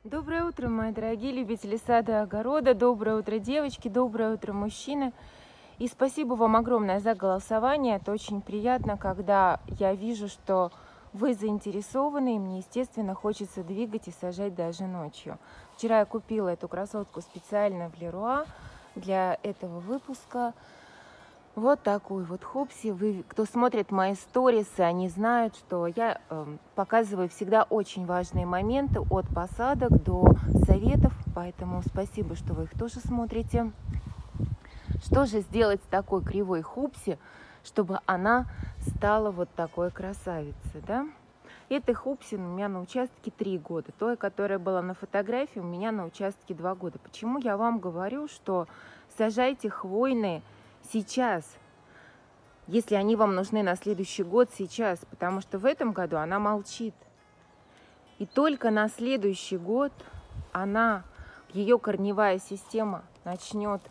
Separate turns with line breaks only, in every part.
Доброе утро, мои дорогие любители сада и огорода. Доброе утро, девочки. Доброе утро, мужчины. И спасибо вам огромное за голосование. Это очень приятно, когда я вижу, что вы заинтересованы, и мне, естественно, хочется двигать и сажать даже ночью. Вчера я купила эту красотку специально в Леруа для этого выпуска. Вот такой вот хопси. Вы, кто смотрит мои сторисы, они знают, что я показываю всегда очень важные моменты от посадок до советов. Поэтому спасибо, что вы их тоже смотрите. Что же сделать с такой кривой хопси, чтобы она стала вот такой красавицей, да? Этой хопси у меня на участке 3 года. Той, которая была на фотографии, у меня на участке 2 года. Почему я вам говорю, что сажайте хвойные сейчас, если они вам нужны на следующий год, сейчас, потому что в этом году она молчит. И только на следующий год ее корневая система начнет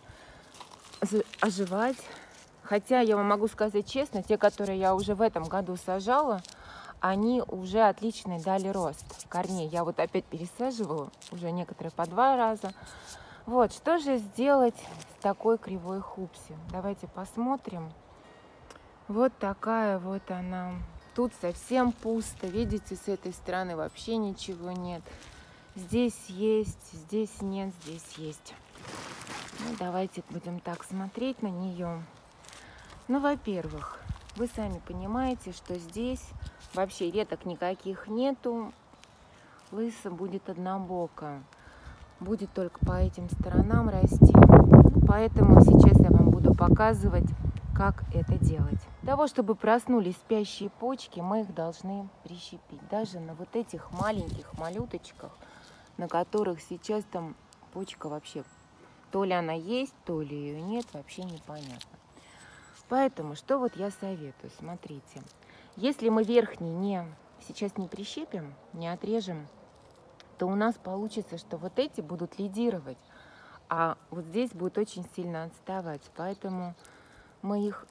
оживать. Хотя я вам могу сказать честно, те, которые я уже в этом году сажала, они уже отличный дали рост корней. Я вот опять пересаживала, уже некоторые по 2 раза. Вот, что же сделать с такой кривой хопси? Давайте посмотрим. Вот такая вот она. Тут совсем пусто. Видите, с этой стороны вообще ничего нет. Здесь есть, здесь нет, здесь есть. Ну, давайте будем так смотреть на нее. Ну, во-первых, вы сами понимаете, что здесь вообще веток никаких нету. Лысо будет однобоко. Будет только по этим сторонам расти. Поэтому сейчас я вам буду показывать, как это делать. Для того, чтобы проснулись спящие почки, мы их должны прищепить. Даже на вот этих маленьких малюточках, на которых сейчас там почка вообще, то ли она есть, то ли ее нет, вообще непонятно. Поэтому, что вот я советую, смотрите. Если мы верхний сейчас не прищепим, не отрежем, то у нас получится, что вот эти будут лидировать, а вот здесь будет очень сильно отставать. Поэтому мы их,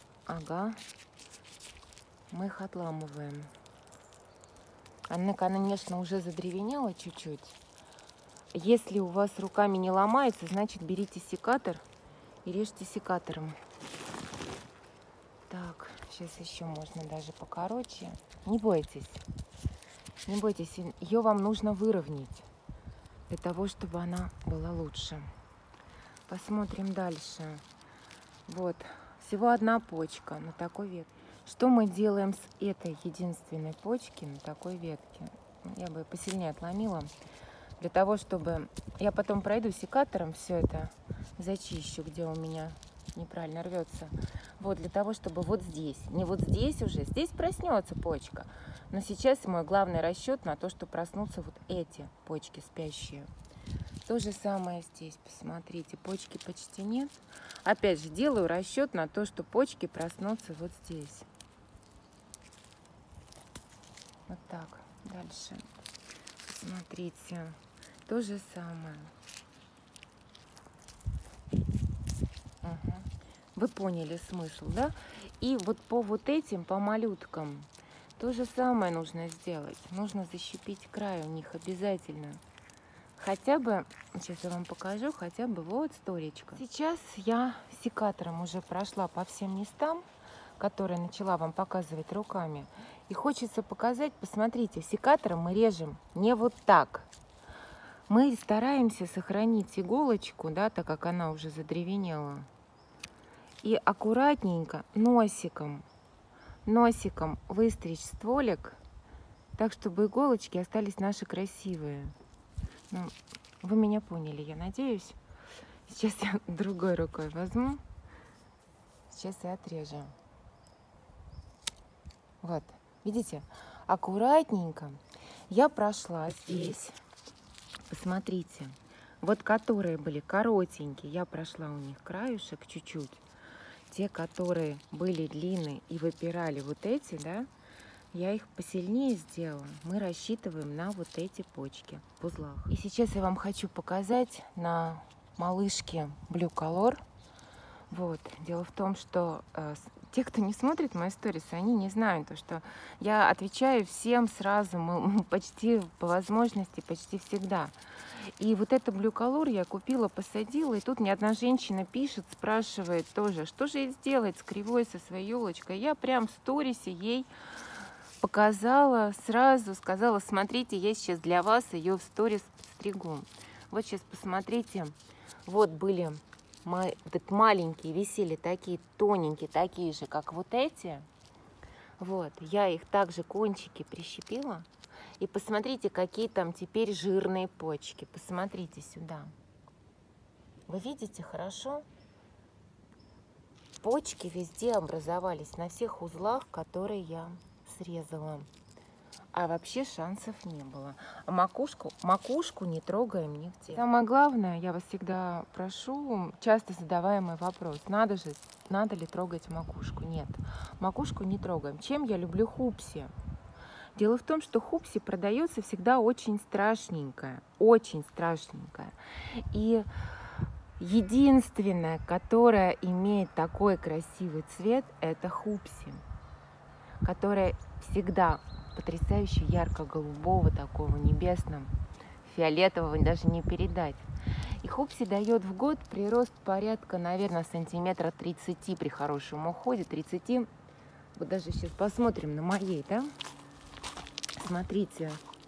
мы их отламываем. Она, конечно, уже задревенела чуть-чуть. Если у вас руками не ломается, значит, берите секатор и режьте секатором. Так, сейчас еще можно даже покороче. Не бойтесь. Не бойтесь, ее вам нужно выровнять для того, чтобы она была лучше. Посмотрим дальше. Вот, всего одна почка на такой ветке. Что мы делаем с этой единственной почки на такой ветке? Я бы посильнее отломила, для того, чтобы... Я потом пройду секатором все это, зачищу, где у меня неправильно рвется. Вот, для того, чтобы вот здесь, не вот здесь уже, здесь проснется почка. Но сейчас мой главный расчет на то, что проснутся вот эти почки спящие. То же самое здесь, посмотрите, почки почти нет. Опять же, делаю расчет на то, что почки проснутся вот здесь. Вот так, дальше. Смотрите, то же самое. Угу. Вы поняли смысл, да? И вот по вот этим, по малюткам, то же самое нужно сделать. Нужно защипить край у них обязательно. Хотя бы, сейчас я вам покажу, хотя бы вот столечко. Сейчас я секатором уже прошла по всем местам, которые начала вам показывать руками. И хочется показать, посмотрите, секатором мы режем не вот так. Мы стараемся сохранить иголочку, да, так как она уже задревенела. И аккуратненько носиком выстричь стволик, так, чтобы иголочки остались наши красивые. Ну, вы меня поняли, я надеюсь. Сейчас я другой рукой возьму. Сейчас я отрежу. Вот, видите, аккуратненько я прошла здесь. Посмотрите, вот которые были коротенькие, я прошла у них краюшек чуть-чуть. Те, которые были длинные и выпирали вот эти, да, я их посильнее сделала. Мы рассчитываем на вот эти почки в узлах. И сейчас я вам хочу показать на малышке Blue Color. Вот. Дело в том, что те, кто не смотрит мои сторисы, они не знают то, что я отвечаю всем сразу, почти по возможности, почти всегда. И вот это Blue Color я купила, посадила, и тут мне одна женщина пишет, спрашивает тоже, что же ей сделать с кривой, со своей елочкой. Я прям в сторисе ей показала, сразу сказала, смотрите, я сейчас для вас ее в сторис подстригу. Вот сейчас посмотрите, вот были маленькие, висели такие тоненькие, такие же, как вот эти. Вот, я их также кончики прищепила. И посмотрите, какие там теперь жирные почки. Посмотрите сюда. Вы видите хорошо? Почки везде образовались, на всех узлах, которые я срезала. А вообще шансов не было. А макушку не трогаем нигде. Самое главное, я вас всегда прошу, часто задаваемый вопрос, надо ли трогать макушку? Нет, макушку не трогаем. Чем я люблю хупси? Дело в том, что хупси продается всегда очень страшненькая, очень страшненькая. И единственное, которое имеет такой красивый цвет, это хупси, которая всегда потрясающе ярко-голубого, такого небесного, фиолетового даже не передать. И хупси дает в год прирост порядка, наверное, сантиметра 30 при хорошем уходе, 30. Вот даже сейчас посмотрим на моей, да? Смотрите,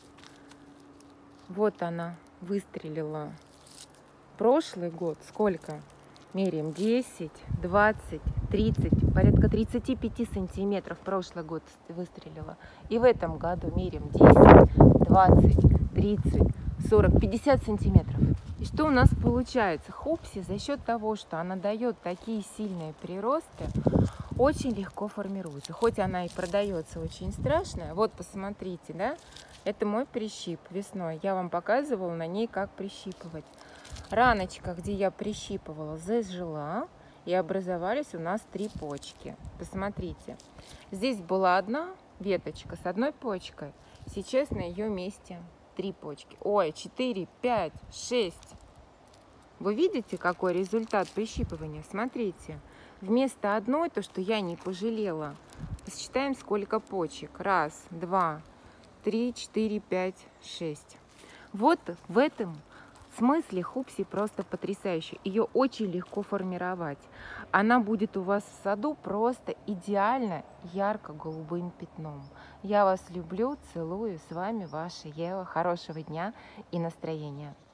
вот она выстрелила. Прошлый год сколько? Меряем 10, 20, 30, порядка 35 сантиметров прошлый год выстрелила. И в этом году меряем 10, 20, 30, 40, 50 сантиметров. И что у нас получается? Хупси за счет того, что она дает такие сильные приросты, очень легко формируется. Хоть она и продается очень страшная. Вот посмотрите, да? Это мой прищип весной. Я вам показывала на ней, как прищипывать. Раночка, где я прищипывала, зажила, и образовались у нас 3 почки. Посмотрите, здесь была одна веточка с одной почкой, сейчас на ее месте 3 почки. Ой, 4, 5, 6. Вы видите, какой результат прищипывания? Смотрите, вместо одной, то, что я не пожалела, посчитаем, сколько почек. 1, 2, 3, 4, 5, 6. Вот в этом в смысле хупси просто потрясающая. Ее очень легко формировать. Она будет у вас в саду просто идеально ярко-голубым пятном. Я вас люблю, целую. С вами ваша Ева. Хорошего дня и настроения.